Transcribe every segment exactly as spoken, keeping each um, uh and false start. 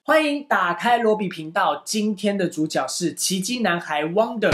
欢迎打开罗比频道，今天的主角是奇迹男孩 Wonder。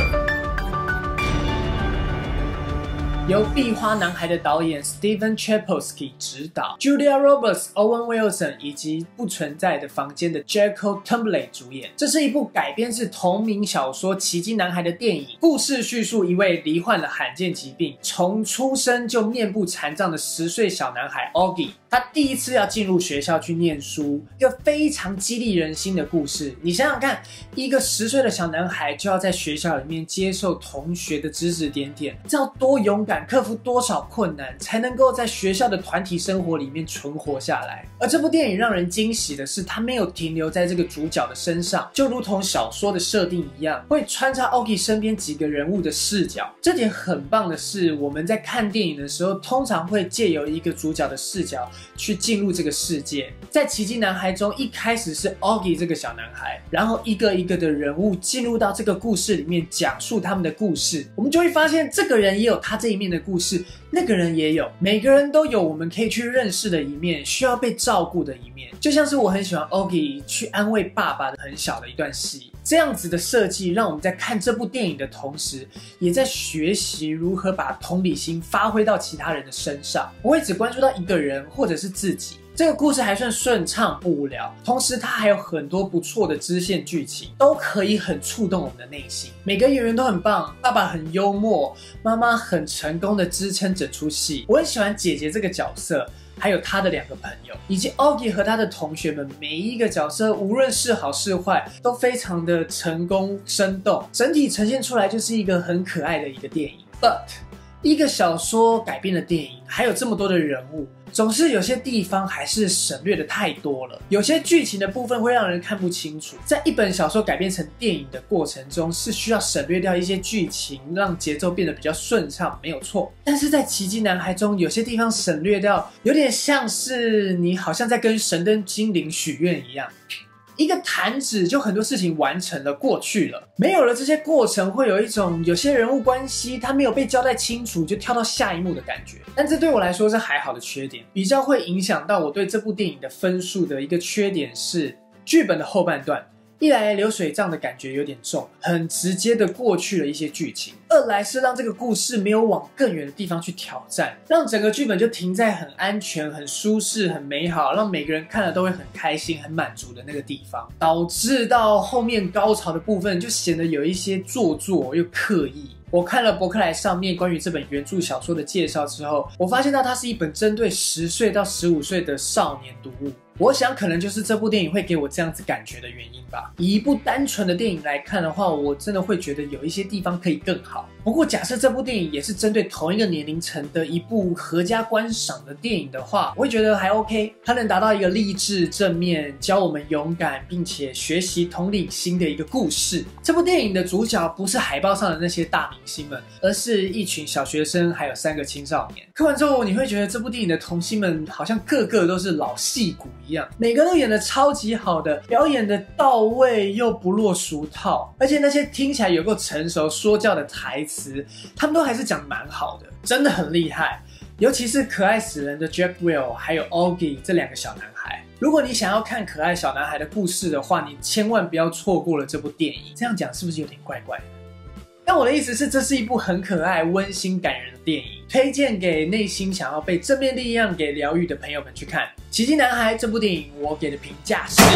由《壁花男孩》的导演 Steven Chbosky 执导 ，Julia Roberts、Owen Wilson 以及不存在的房间的 Jacob Tremblay 主演。这是一部改编自同名小说《奇迹男孩》的电影。故事叙述一位罹患了罕见疾病，从出生就面部残障的十岁小男孩 Augie。他第一次要进入学校去念书，一个非常激励人心的故事。你想想看，一个十岁的小男孩就要在学校里面接受同学的指指点点，这要多勇敢！克服多少困难才能够在学校的团体生活里面存活下来。而这部电影让人惊喜的是，它没有停留在这个主角的身上，就如同小说的设定一样，会穿插 Augie 身边几个人物的视角。这点很棒的是，我们在看电影的时候通常会借由一个主角的视角去进入这个世界。在奇迹男孩中，一开始是 Augie 这个小男孩，然后一个一个的人物进入到这个故事里面，讲述他们的故事，我们就会发现这个人也有他这一面的故事，那个人也有，每个人都有我们可以去认识的一面，需要被照顾的一面。就像是我很喜欢 Augie 去安慰爸爸的很小的一段戏，这样子的设计让我们在看这部电影的同时，也在学习如何把同理心发挥到其他人的身上，不会只关注到一个人或者是自己。这个故事还算顺畅不无聊，同时它还有很多不错的支线剧情，都可以很触动我们的内心。每个演员都很棒，爸爸很幽默，妈妈很成功的支撑整出戏。我很喜欢姐姐这个角色，还有他的两个朋友，以及 Augie 和他的同学们，每一个角色无论是好是坏，都非常的成功生动，整体呈现出来就是一个很可爱的一个电影。But 一个小说改编的电影，还有这么多的人物，总是有些地方还是省略的太多了，有些剧情的部分会让人看不清楚。在一本小说改编成电影的过程中，是需要省略掉一些剧情，让节奏变得比较顺畅，没有错。但是在奇迹男孩中，有些地方省略掉，有点像是你好像在跟神灯精灵许愿一样。一个弹指就很多事情完成了，过去了，没有了这些过程，会有一种有些人物关系他没有被交代清楚就跳到下一幕的感觉。但这对我来说是还好的缺点，比较会影响到我对这部电影的分数的一个缺点是剧本的后半段，一来流水账的感觉有点重，很直接的过去了一些剧情；二来是让这个故事没有往更远的地方去挑战，让整个剧本就停在很安全、很舒适、很美好，让每个人看了都会很开心、很满足的那个地方，导致到后面高潮的部分就显得有一些做作又刻意。我看了博客来上面关于这本原著小说的介绍之后，我发现到它是一本针对十岁到十五岁的少年读物。我想可能就是这部电影会给我这样子感觉的原因吧。以一部单纯的电影来看的话，我真的会觉得有一些地方可以更好。不过假设这部电影也是针对同一个年龄层的一部合家观赏的电影的话，我会觉得还 OK， 它能达到一个励志正面，教我们勇敢并且学习同理心的一个故事。这部电影的主角不是海报上的那些大明星们，而是一群小学生还有三个青少年。看完之后你会觉得这部电影的童星们好像个个都是老戏骨一样，每个都演得超级好的，表演的到位又不落俗套，而且那些听起来有够成熟说教的台词，他们都还是讲得蛮好的，真的很厉害。尤其是可爱死人的 Jack Will 还有 Augie 这两个小男孩，如果你想要看可爱小男孩的故事的话，你千万不要错过了这部电影。这样讲是不是有点怪怪的？但我的意思是，这是一部很可爱、温馨、感人的电影，推荐给内心想要被正面力量给疗愈的朋友们去看。《奇迹男孩》这部电影，我给的评价是。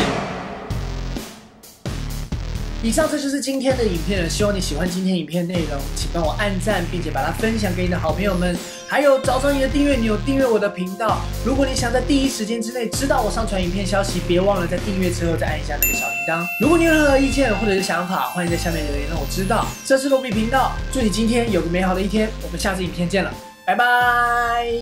以上这就是今天的影片了，希望你喜欢今天影片内容，请帮我按赞，并且把它分享给你的好朋友们。还有找找你的订阅钮，订阅我的频道。如果你想在第一时间之内知道我上传影片消息，别忘了在订阅之后再按一下那个小铃铛。如果你有任何意见或者是想法，欢迎在下面留言让我知道。这是罗比频道，祝你今天有个美好的一天，我们下次影片见了，拜拜。